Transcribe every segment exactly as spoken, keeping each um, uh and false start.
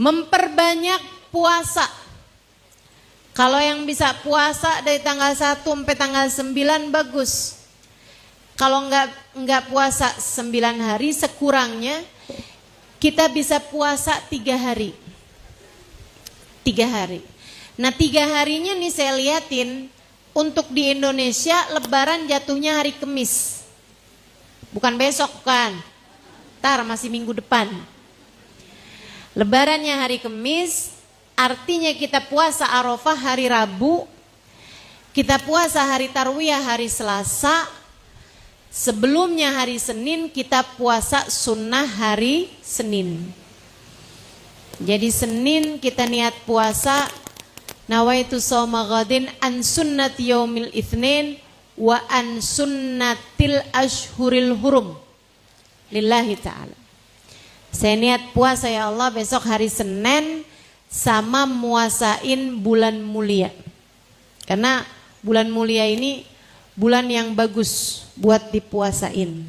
Memperbanyak puasa. Kalau yang bisa puasa dari tanggal satu sampai tanggal sembilan bagus. Kalau enggak enggak puasa sembilan hari, sekurangnya kita bisa puasa tiga hari. Tiga hari. Nah tiga harinya nih saya liatin, untuk di Indonesia lebaran jatuhnya hari Kamis. Bukan besok kan, ntar masih minggu depan. Lebarannya hari Kamis, artinya kita puasa Arafah hari Rabu, kita puasa hari Tarwiyah hari Selasa, sebelumnya hari Senin kita puasa sunnah hari Senin. Jadi Senin kita niat puasa, nawaitu shauma ghadin an sunnati yaumil itsnin wa an sunnatil ashhuril hurum lillahi ta'ala. Saya niat puasa ya Allah besok hari Senin sama muasain bulan mulia. Karena bulan mulia ini bulan yang bagus buat dipuasain.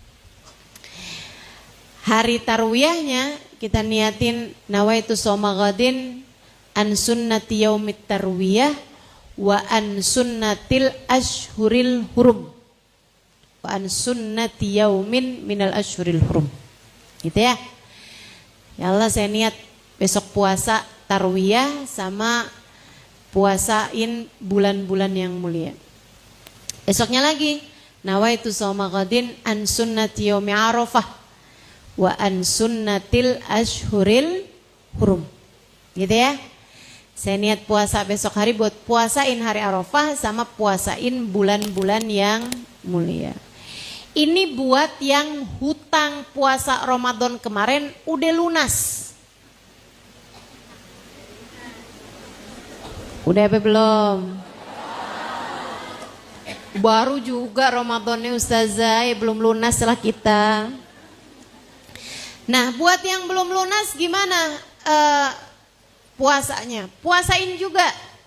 Hari tarwiyahnya kita niatin nawaitu shauma ghadin an sunnati yaumit tarwiyah wa an sunnatil ashhuril hurum. Wa an sunnati yaumin minal ashhuril hurum. Gitu ya. Ya Allah saya niat besok puasa tarwiyah sama puasain bulan-bulan yang mulia. Esoknya lagi nawaitu shauma ghadin an sunnati yaumi arafah wa an sunnatil ashhuril hurum. Gitu ya. Saya niat puasa besok hari buat puasain hari Arafah sama puasain bulan-bulan yang mulia. Ini buat yang hutang puasa Ramadan kemarin udah lunas. Udah apa belum? Baru juga Ramadannya Ustazah, ya belum lunas setelah kita. Nah buat yang belum lunas gimana uh, puasanya? Puasain juga.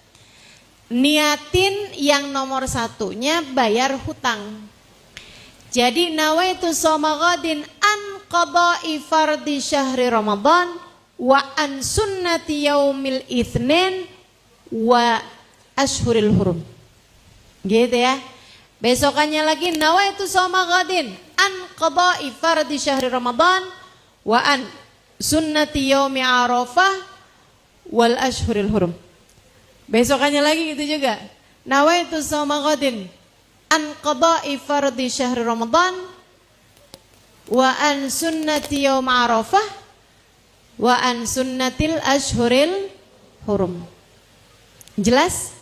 Niatin yang nomor satunya bayar hutang. Jadi nawaitu shauma ghadin an qada'i fardhi syahri Ramadan wa an sunnati yaumil itsnin wa ashhuril hurum. Gitu ya. Besokannya lagi nawaitu shauma ghadin an qada'i fardhi syahri Ramadan wa an sunnati yaumi arafah wal ashhuril hurum. Besokannya lagi gitu juga. Nawaitu shauma ghadin an qada'i fardhi syahri Ramadan wa an sunnati yaum arafah wa an sunnatil ashhuril hurum. Jelas?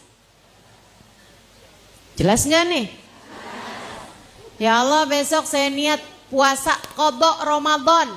Jelas nggak nih? Ya Allah besok saya niat puasa qada Ramadan.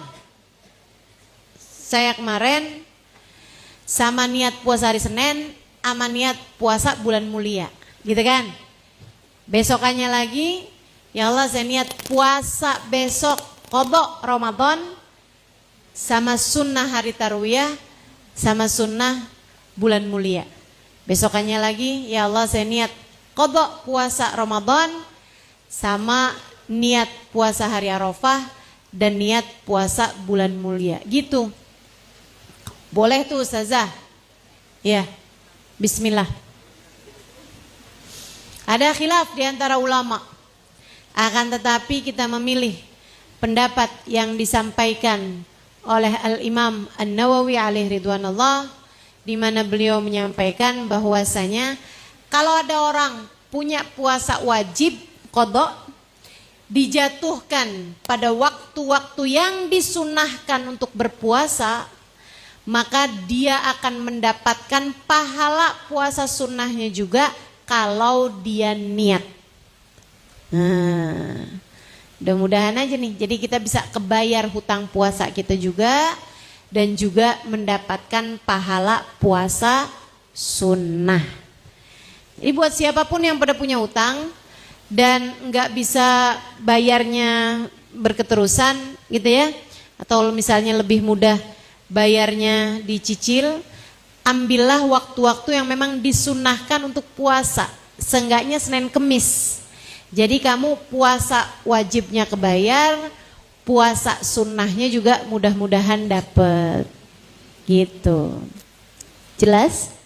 Saya kemarin sama niat puasa hari Senin sama niat puasa bulan mulia. Gitu kan? Besokannya lagi, ya Allah saya niat puasa besok qada Ramadan sama sunnah hari tarwiyah sama sunnah bulan mulia. Besokannya lagi, ya Allah saya niat qada puasa Ramadan sama niat puasa hari Arafah dan niat puasa bulan mulia. Gitu. Boleh tuh Ustazah? Ya. Bismillah. Ada khilaf di antara ulama. Akan tetapi kita memilih pendapat yang disampaikan oleh Al-Imam An-Nawawi alaihi ridwanullah, di mana beliau menyampaikan bahwasanya kalau ada orang punya puasa wajib qada dijatuhkan pada waktu-waktu yang disunahkan untuk berpuasa, maka dia akan mendapatkan pahala puasa sunnahnya juga kalau dia niat. Nah, mudah-mudahan aja nih. Jadi kita bisa kebayar hutang puasa kita juga dan juga mendapatkan pahala puasa sunnah. Jadi buat siapapun yang pada punya hutang dan nggak bisa bayarnya berketerusan gitu ya, atau misalnya lebih mudah bayarnya dicicil, ambillah waktu-waktu yang memang disunahkan untuk puasa, seenggaknya Senin Kemis. Jadi kamu puasa wajibnya kebayar, puasa sunnahnya juga mudah-mudahan dapet. Gitu. Jelas?